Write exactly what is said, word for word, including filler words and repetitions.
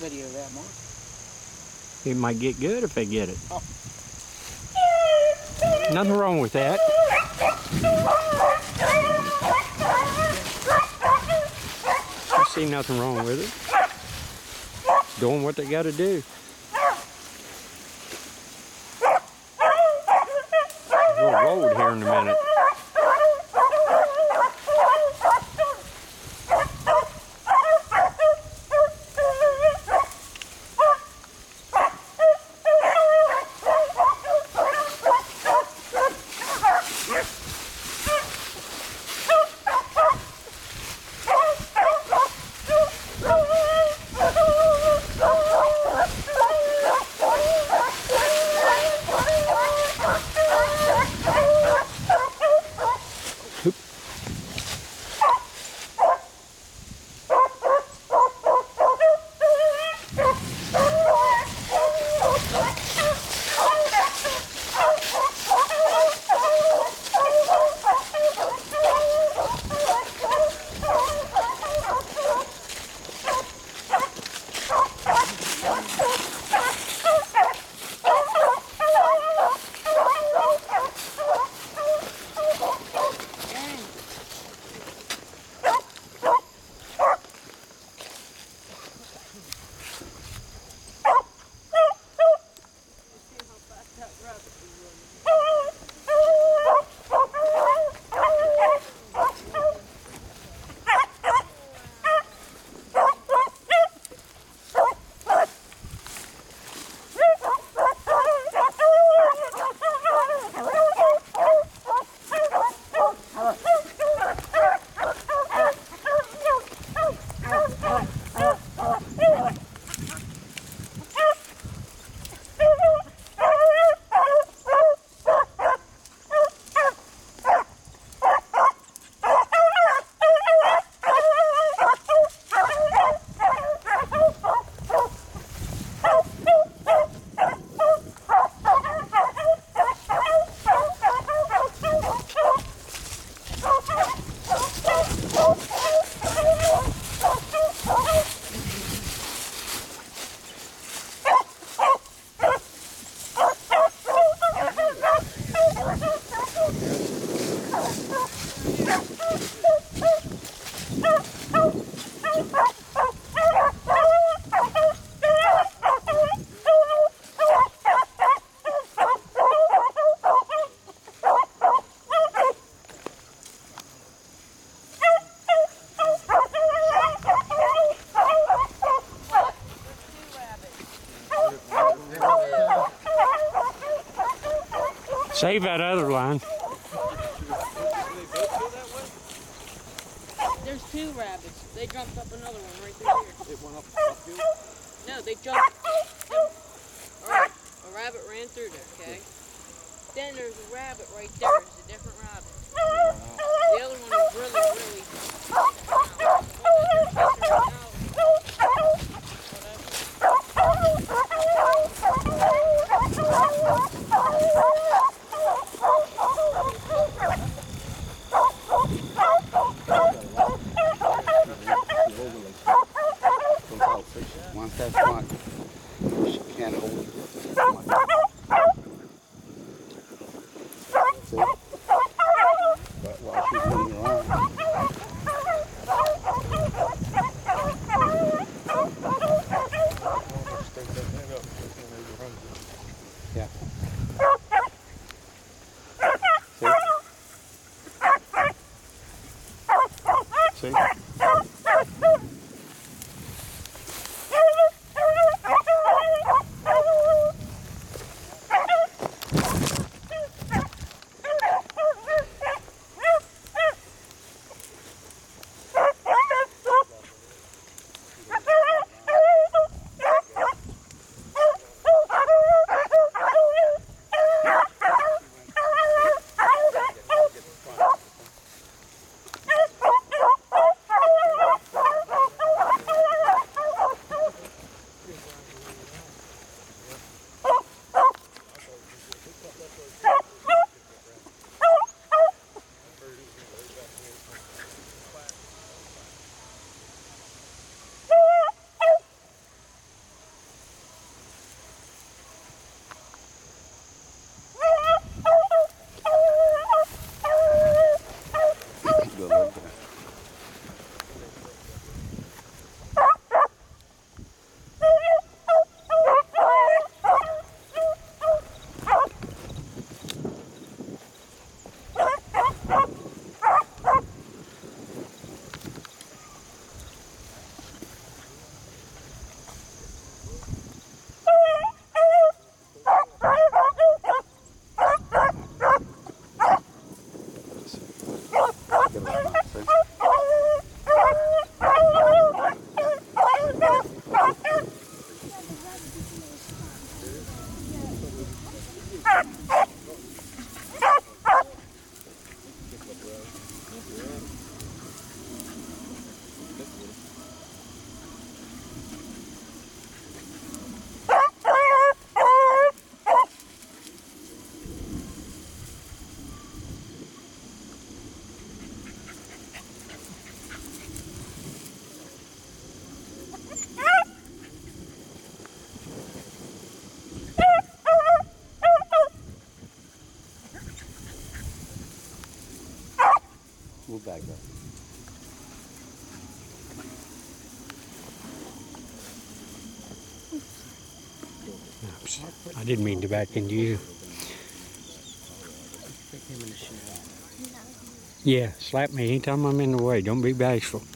video of that, Mark. It might get good if they get it. Oh. Nothing wrong with that. I see nothing wrong with it. Doing what they got to do. We'll road here in a minute. Save that other line. There's two rabbits. They jumped up another one right through here. It went up uphill? No, they jumped. Alright, a rabbit ran through there, okay? Then there's a rabbit right there. It's a different rabbit. The other one is really, really... Once that's gone, she can't hold it. But while she's moving around, back there. Oops. I didn't mean to back into you. Yeah, slap me anytime I'm in the way. Don't be bashful.